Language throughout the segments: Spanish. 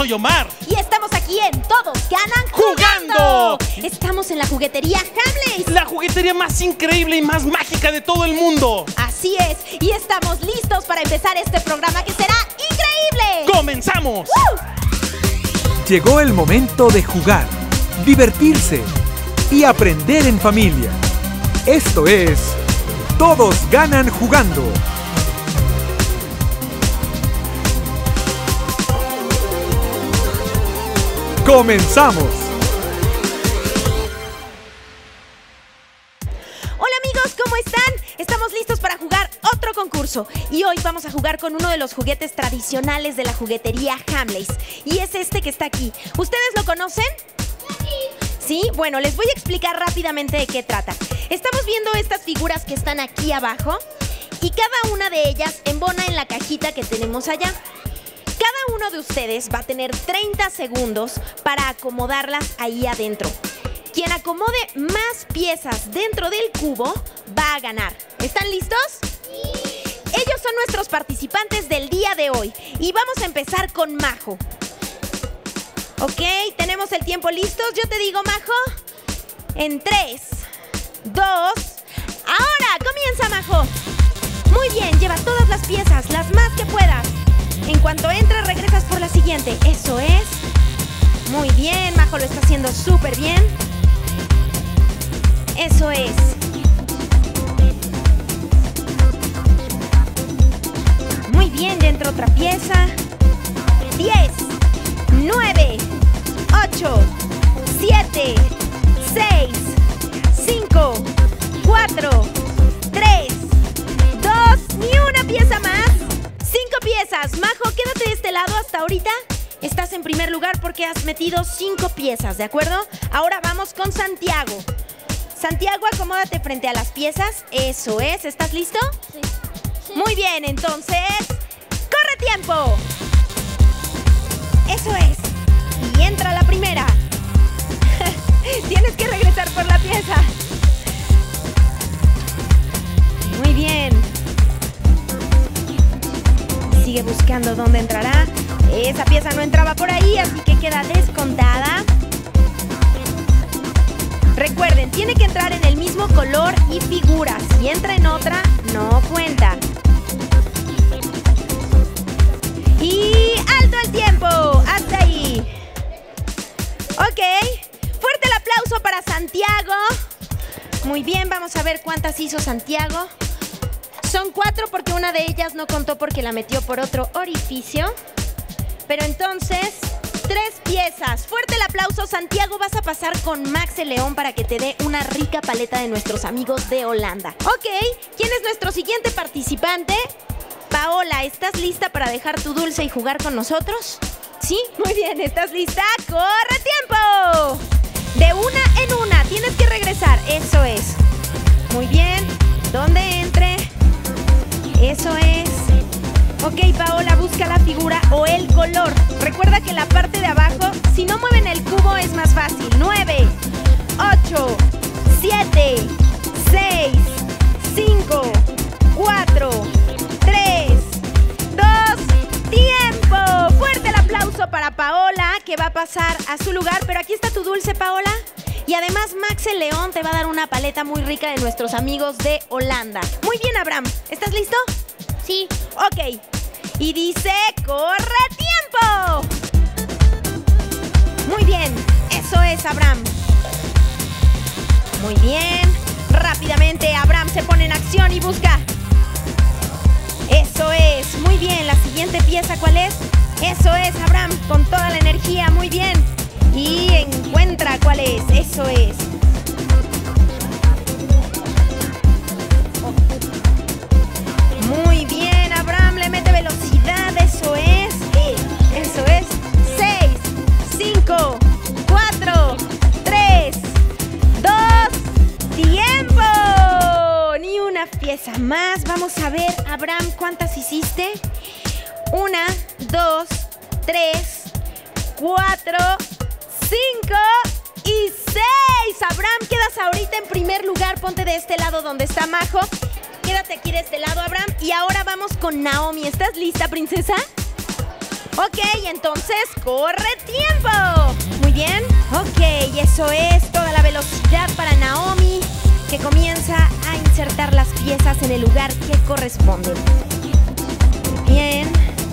soy Omar. Y estamos aquí en Todos Ganan ¡Jugando! Estamos en la juguetería Hamleys. La juguetería más increíble y más mágica de todo el mundo. Así es, y estamos listos para empezar este programa que será increíble. ¡Comenzamos! Llegó el momento de jugar, divertirse y aprender en familia. Esto es Todos Ganan Jugando. ¡Comenzamos! Hola amigos, ¿cómo están? Estamos listos para jugar otro concurso. Y hoy vamos a jugar con uno de los juguetes tradicionales de la juguetería Hamleys. Y es este que está aquí. ¿Ustedes lo conocen? ¿Sí? Bueno, les voy a explicar rápidamente de qué trata. Estamos viendo estas figuras que están aquí abajo y cada una de ellas embona en la cajita que tenemos allá. Cada uno de ustedes va a tener 30 segundos para acomodarlas ahí adentro. Quien acomode más piezas dentro del cubo va a ganar. ¿Están listos? Sí. Ellos son nuestros participantes del día de hoy y vamos a empezar con Majo. Ok, tenemos el tiempo listos. Yo te digo, Majo, en 3, 2, ¡ahora! ¡Comienza, Majo! Muy bien, lleva todas las piezas, las más que puedas. En cuanto entres, regresas por la siguiente. Eso es. Muy bien, Majo lo está haciendo súper bien. Eso es. Muy bien, ya entró otra pieza. 10, 9, 8, 7, 6, 5, 4, 3, 2, ni una pieza más. 5 piezas. Majo, quédate de este lado hasta ahorita. Estás en primer lugar porque has metido 5 piezas, ¿de acuerdo? Ahora vamos con Santiago. Santiago, acomódate frente a las piezas. Eso es. ¿Estás listo? Sí. Muy bien, entonces, ¡corre tiempo! Eso es. Y entra la primera. Tienes que regresar por la pieza. Muy bien. Sigue buscando dónde entrará. Esa pieza no entraba por ahí, así que queda descontada. Recuerden, tiene que entrar en el mismo color y figura. Si entra en otra, no cuenta. Y ¡alto el tiempo! ¡Hasta ahí! Ok. Fuerte el aplauso para Santiago. Muy bien, vamos a ver cuántas hizo Santiago. Son 4 porque una de ellas no contó porque la metió por otro orificio. Pero entonces, 3 piezas. Fuerte el aplauso, Santiago. Vas a pasar con Max el León para que te dé una rica paleta de nuestros amigos de Holanda. Ok, ¿quién es nuestro siguiente participante? Paola, ¿estás lista para dejar tu dulce y jugar con nosotros? ¿Sí? Muy bien, ¿estás lista? ¡Corre tiempo! De una en una, tienes que regresar. Eso es. Muy bien. ¿Dónde entre? Eso es. Ok, Paola, busca la figura o el color. Recuerda que la parte de abajo, si no mueven el cubo, es más fácil. 9, 8, 7, 6, 5, 4, 3, 2, ¡tiempo! Fuerte el aplauso para Paola, que va a pasar a su lugar. Pero aquí está tu dulce, Paola. Y además, Max el León te va a dar una paleta muy rica de nuestros amigos de Holanda. Muy bien, Abraham. ¿Estás listo? Sí. Ok. Y dice, ¡corre tiempo! Muy bien. Eso es, Abraham. Muy bien. Rápidamente, Abraham se pone en acción y busca. Eso es. Muy bien. La siguiente pieza, ¿cuál es? Eso es, Abraham. Con toda la energía. Muy bien. Y encuentra cuál es. Eso es. Muy bien, Abraham. Le mete velocidad. Eso es. Eso es. 6, 5, 4, 3, 2, ¡tiempo! Ni una pieza más. Vamos a ver, Abraham, ¿cuántas hiciste? 1, 2, 3, 4, 5 y 6. Abraham, quedas ahorita en primer lugar. Ponte de este lado donde está Majo. Quédate aquí de este lado, Abraham. Y ahora vamos con Naomi. ¿Estás lista, princesa? Ok, entonces corre tiempo. Muy bien. Ok, eso es toda la velocidad para Naomi, que comienza a insertar las piezas en el lugar que corresponde. Bien.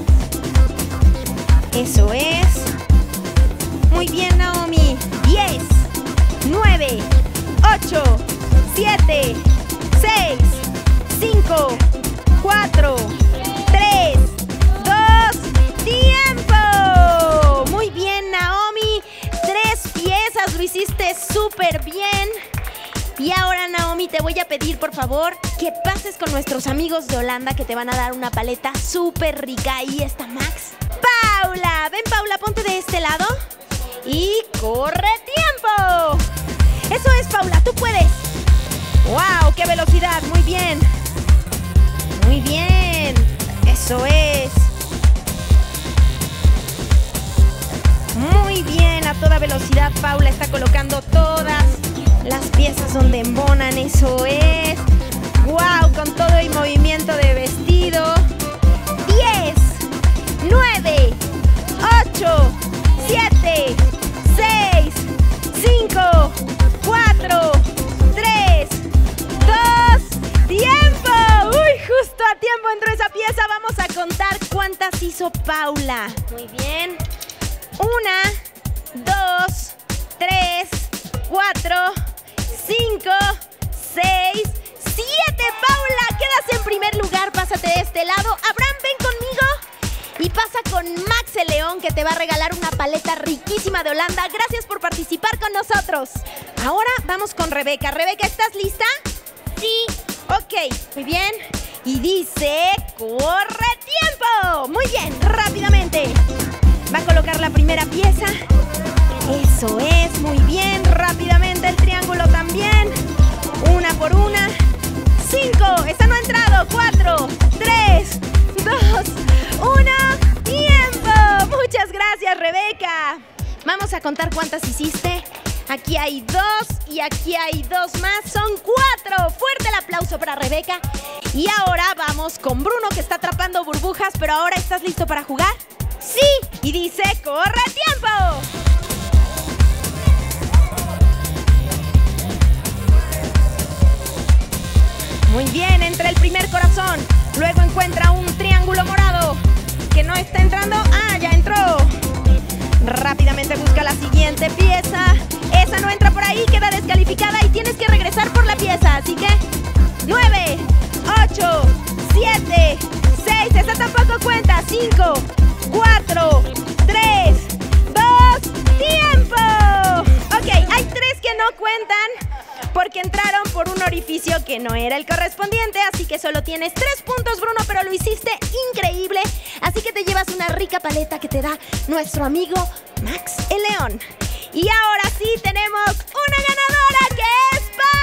Eso es. Muy bien, Naomi. 10, 9, 8, 7, 6, 5, 4, 3, 2, ¡tiempo! Muy bien, Naomi. 3 piezas, lo hiciste súper bien. Y ahora, Naomi, te voy a pedir, por favor, que pases con nuestros amigos de Holanda, que te van a dar una paleta súper rica. Ahí está Max. ¡Paula! Ven, Paula, ponte de este lado. Y corre tiempo. Eso es, Paula, tú puedes. ¡Wow! ¡Qué velocidad! Muy bien. Muy bien. Eso es. Muy bien, a toda velocidad Paula está colocando todas las piezas donde embonan. Eso es. ¡Wow! Con todo el movimiento de vestido. 10, 9, 8, 7, 6, 5, 4, 3, 2, ¡tiempo! ¡Uy! Justo a tiempo entró esa pieza. Vamos a contar cuántas hizo Paula. Muy bien. 1, 2, 3, 4, 5, 6, 7. Paula, quedas en primer lugar. Pásate de este lado. Abraham, ven conmigo. Y pasa con Max el León, que te va a regalar una paleta riquísima de Holanda. Gracias por participar con nosotros. Ahora vamos con Rebeca. Rebeca, ¿estás lista? Sí. Ok, muy bien. Y dice, ¡corre tiempo! Muy bien, rápidamente. Va a colocar la primera pieza. Eso es, muy bien. Rápidamente el triángulo también. Una por una. 5, esta no ha entrado. 4, 3, 2, 1, ¡tiempo! Muchas gracias, Rebeca. Vamos a contar cuántas hiciste. Aquí hay 2 y aquí hay 2 más. Son 4. Fuerte el aplauso para Rebeca. Y ahora vamos con Bruno, que está atrapando burbujas. Pero ahora, ¿estás listo para jugar? ¡Sí! Y dice, ¡corre tiempo! Muy bien, entra el primer corazón. Luego encuentra un triángulo morado que no está entrando. ¡Ah, ya entró! Rápidamente busca la siguiente pieza. Esa no entra por ahí, queda descalificada y tienes que regresar por la pieza. Así que 9, 8, 7, 6. Esa tampoco cuenta. 5, 4, 3, 2, ¡tiempo! Ok, hay 3 que no cuentan porque entraron por un orificio que no era el correspondiente. Así que solo tienes 3 puntos, Bruno, pero lo hiciste increíble. Así que te llevas una rica paleta que te da nuestro amigo Max el León. Y ahora sí tenemos una ganadora, que es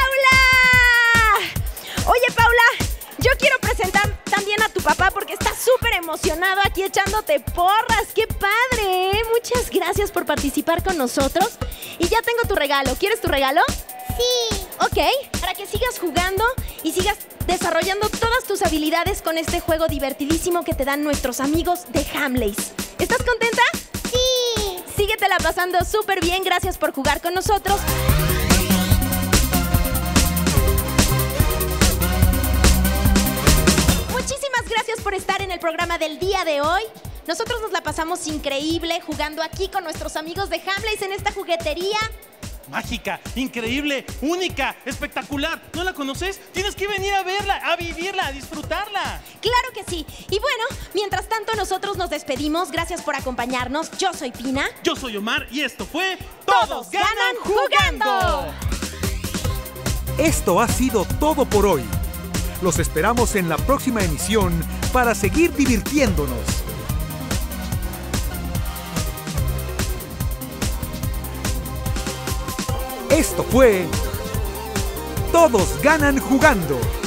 Paula. Oye, Paula, yo quiero presentar también a tu papá porque está súper emocionado aquí echándote porras. ¡Qué padre! Muchas gracias por participar con nosotros. Y ya tengo tu regalo. ¿Quieres tu regalo? Sí. Ok, para que sigas jugando y sigas desarrollando todas tus habilidades con este juego divertidísimo que te dan nuestros amigos de Hamleys. ¿Estás contenta? Sí. Síguetela pasando súper bien. Gracias por jugar con nosotros. Muchísimas gracias por estar en el programa del día de hoy. Nosotros nos la pasamos increíble jugando aquí con nuestros amigos de Hamleys en esta juguetería. Mágica, increíble, única, espectacular. ¿No la conoces? Tienes que venir a verla, a vivirla, a disfrutarla. Claro que sí. Y bueno, mientras tanto nosotros nos despedimos. Gracias por acompañarnos. Yo soy Pina. Yo soy Omar y esto fue ¡Todos ganan jugando! Esto ha sido todo por hoy. Los esperamos en la próxima emisión para seguir divirtiéndonos. Esto fue Todos ganan jugando.